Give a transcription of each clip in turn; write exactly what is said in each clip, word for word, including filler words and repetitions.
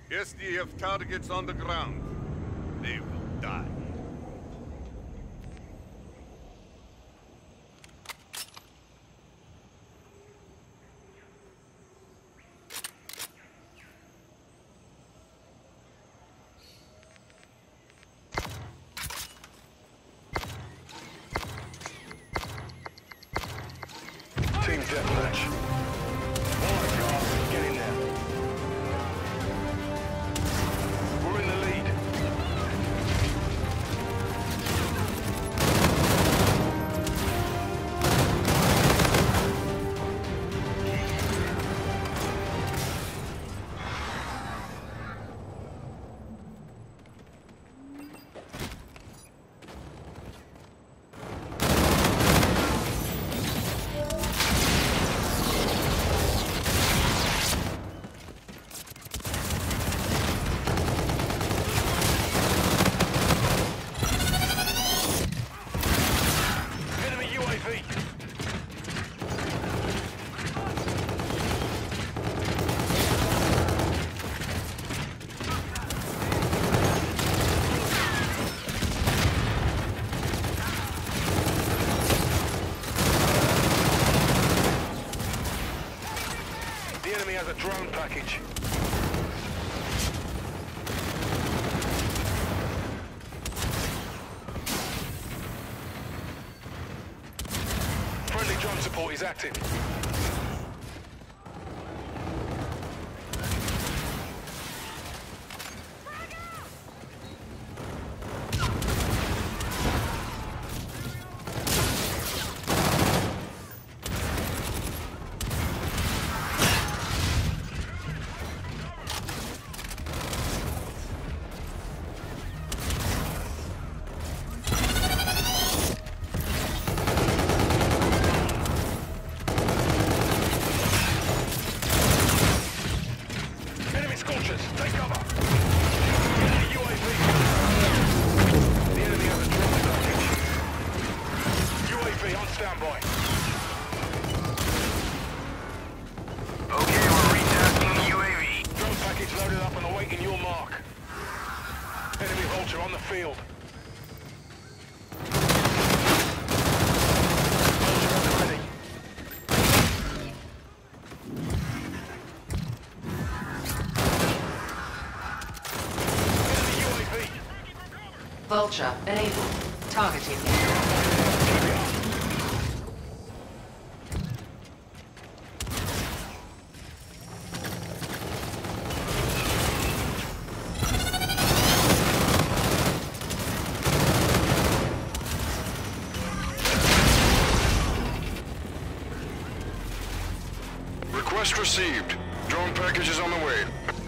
S D F targets on the ground. They will die. Team deathmatch. All right, guys, get in there. We're in the lead. Enemy U A V. The enemy has a drone package. Friendly drone support is active. Enemy scorchers, take cover. Enemy U A V. The enemy has a drone package. U A V on standby. Okay, we're retasking the U A V. Drone package loaded up and awaiting your mark. Enemy vulture on the field. Vulture at the ready. Enemy U A V. Vulture enabled. Targeting. Keep it up. Request received. Drone package is on the way.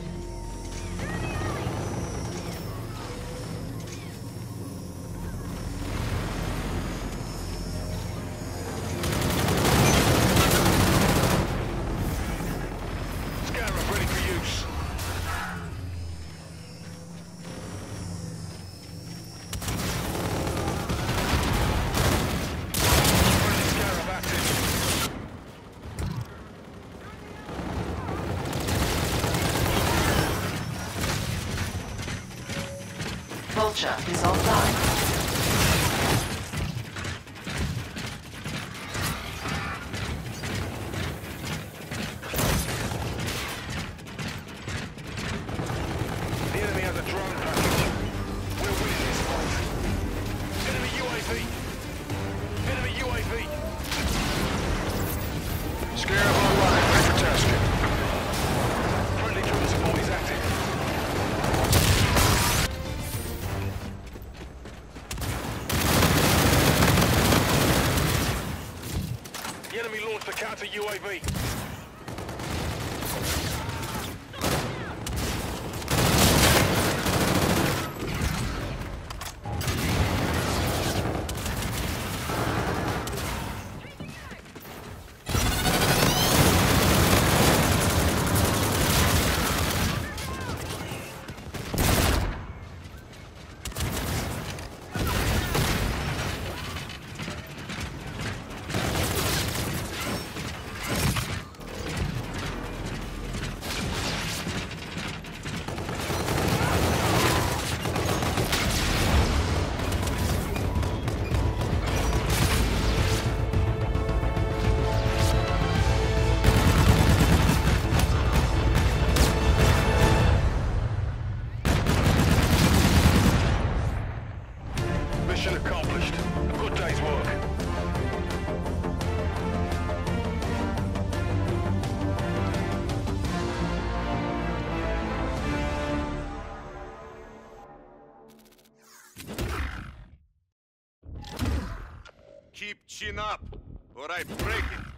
Scarab ready for use. Friendly Scarab active. Vulture is offline. The enemy has a drone package. We're winning this fight. Enemy U A V. Enemy U A V. Scarab online. Ready for tasking. Friendly drone support is active. The enemy launched a counter U A V. chin up, or I break it.